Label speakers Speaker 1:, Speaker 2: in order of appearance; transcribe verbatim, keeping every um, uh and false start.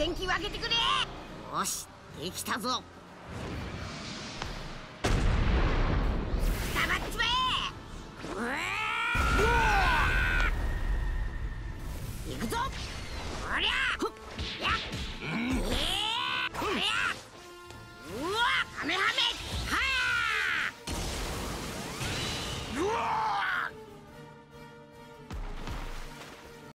Speaker 1: 元気をあげてくれ。よし、できたぞ。黙っちまえ。うわー、行くぞ。おりゃ。